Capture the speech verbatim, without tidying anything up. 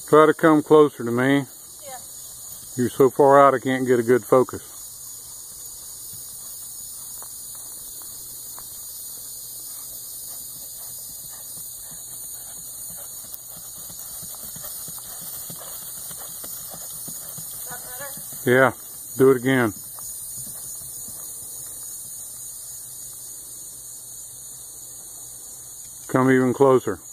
Try to come closer to me. Yeah. You're so far out I can't get a good focus. That better? Yeah, do it again. Come even closer.